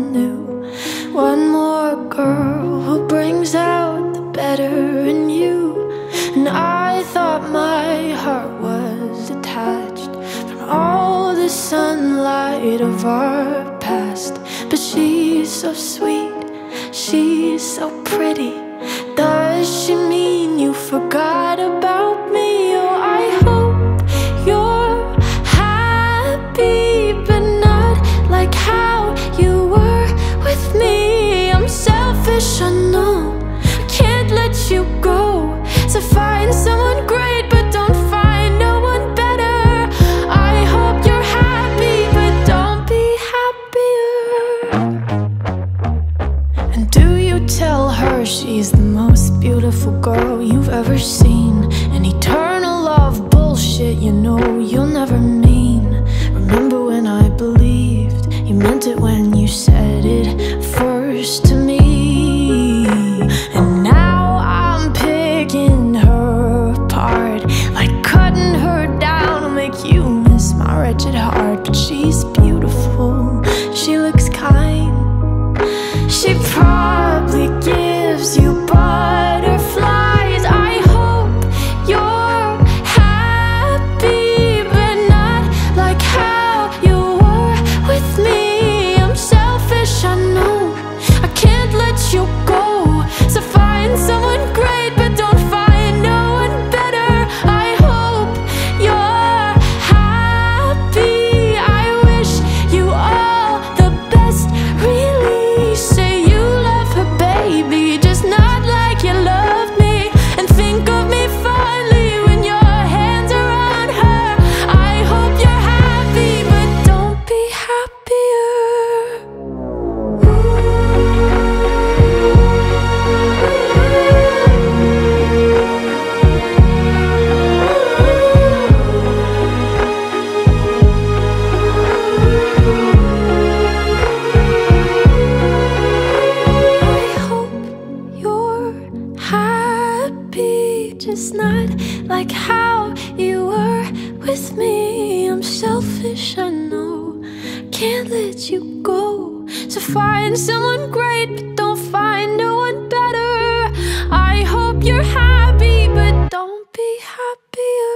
someone new. One more girl who brings out the better in you. And I thought my heart was detached from all the sunlight of our past. But she's so sweet, she's so pretty. Does she mean you forgot about me? Oh, I hope you're happy, but not like how you were with me. I'm selfish, I know, I can't let you go. So find someone great, but don't find no one better. I hope you're happy, but don't be happier. And do you tell her she's the most beautiful girl you've ever seen? An eternal love bullshit, you know you'll never mean. Remember when I believed you meant it when you said it first to me? And now I'm picking her apart, like cutting her down to make you miss my wretched heart. But she's beautiful, she looks kind, she probably gives you butterflies. I hope you're happy, but not like how you were with me. I'm selfish, I know, I can't let you go. So find someone great, but don't find no one better. I hope you're happy, I wish you all the best. Really say you love her, baby, just not like you loved me. And think of me fondly when your hands are on her. I hope you're happy, but don't be happier. I hope you're happy, just not like how you were with me. I'm selfish, I know, can't let you go. So find someone great, but don't find no one better. I hope you're happy, but don't be happier.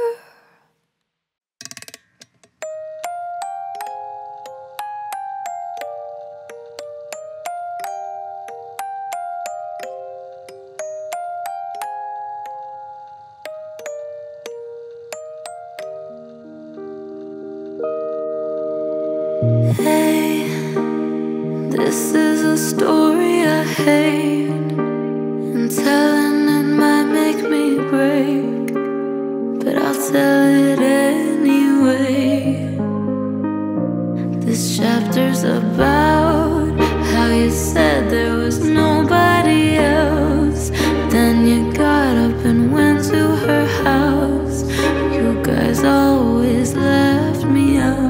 Hey, this is a story I hate, and telling it might make me break, but I'll tell it anyway. This chapter's about how you said there was nobody else. Then you got up and went to her house. You guys always left me out.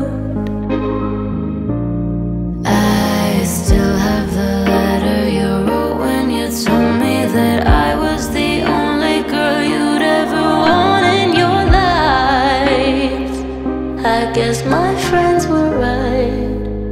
I still have the letter you wrote when you told me that I was the only girl you'd ever want in your life. I guess my friends were right.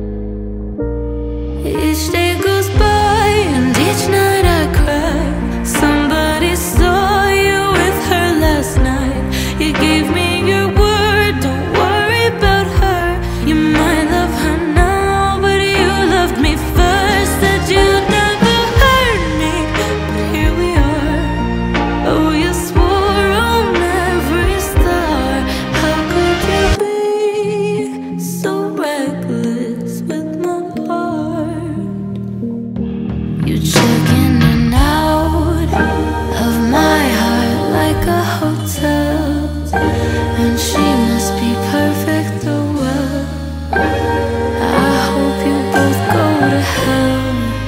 Each day goes by and each night I cry. Somebody saw you with her last night. You gave me your word, don't worry about her. You might love her now, but you loved me first. Said you'd never hurt me, but here we are. Oh, you swore on every star. How could you be so reckless with my heart? You check in and out of my heart like a hotel, and she must be perfect, oh well. I hope you both go to hell.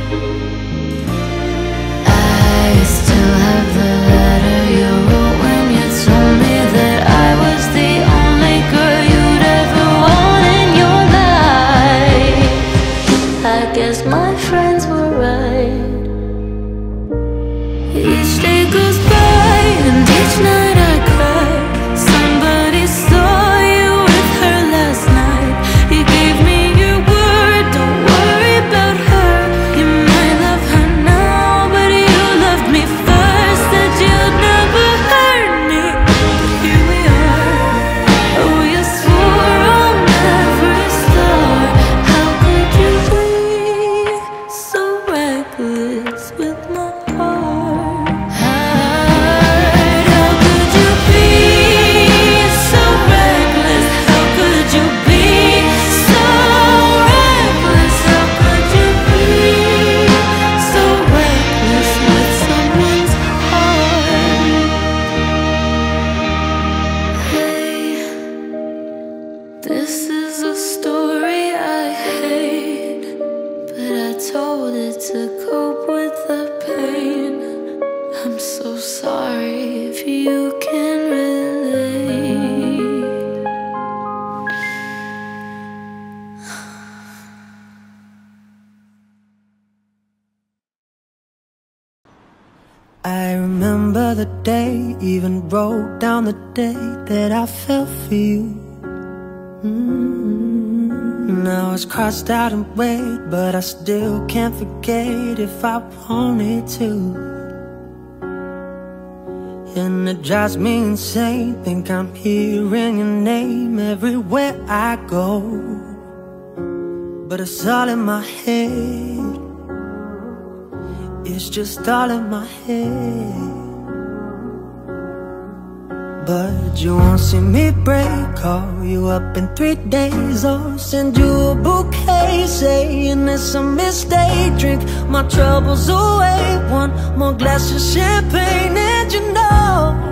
I still have the letter you wrote when you told me that I was the only girl you'd ever want in your life. I guess my friends were right. Each day goes by and each night I cry. Somebody saw you with her last night. You gave me your word, don't worry about told it to cope with the pain. I'm so sorry if you can relate. I remember the day, even wrote down the day that I fell for you. Now it's crossed out in red, but I still can't forget if I wanted to. And it drives me insane, think I'm hearing your name everywhere I go. But it's all in my head, it's just all in my head. But you won't see me break, call you up in 3 days, or send you a bouquet saying it's a mistake. Drink my troubles away, one more glass of champagne. And you know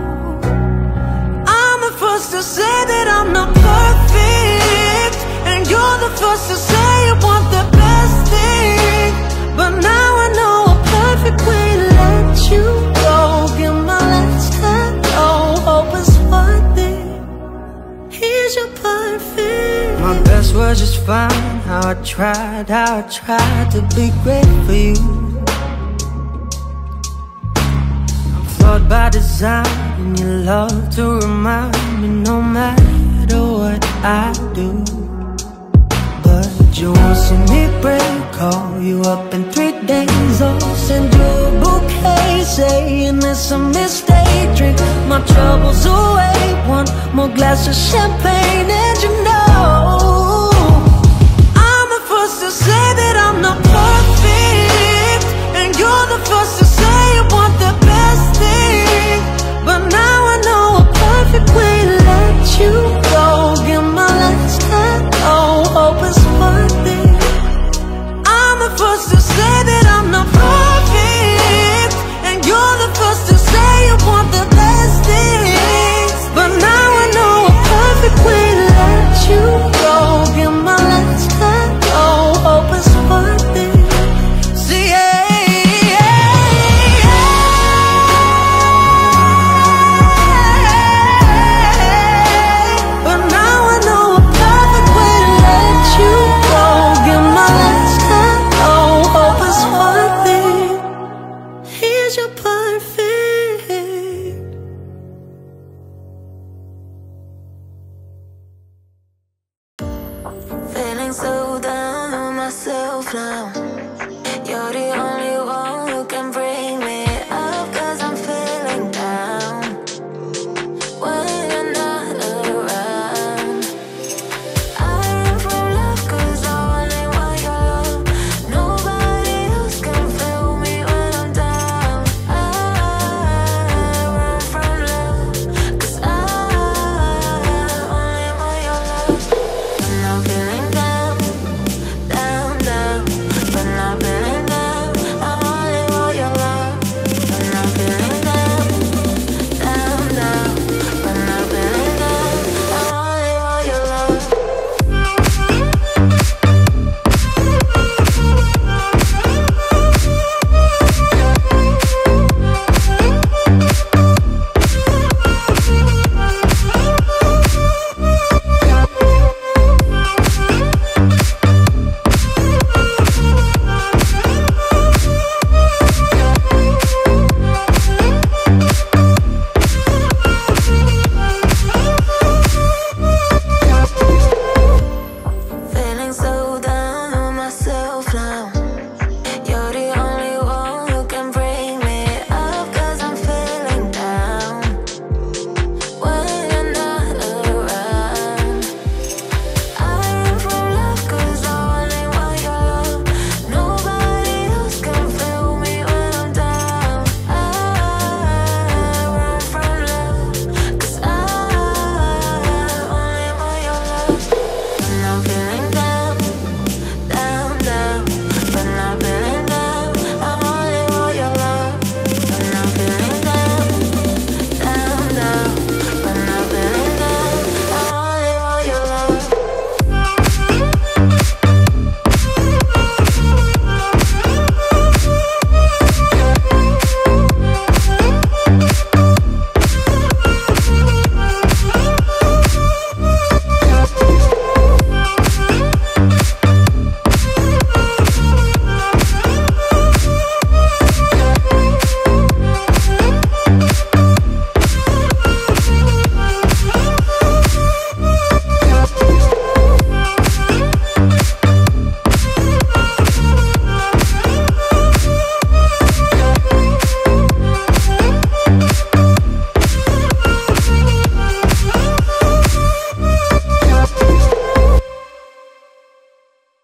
I'm the first to say that I'm not perfect, and you're the first to say you want the best thing. But now I know a perfect way to let you go. Give my last hello, hope it's worth it. Here's your perfect. My best was just fine. How I tried to be great for you. I'm flawed by design, and you love to remind me no matter what I do. But you won't see me break, call you up in 3 days, or send you a bouquet saying it's a mistake. Drink my troubles away, one more glass of champagne.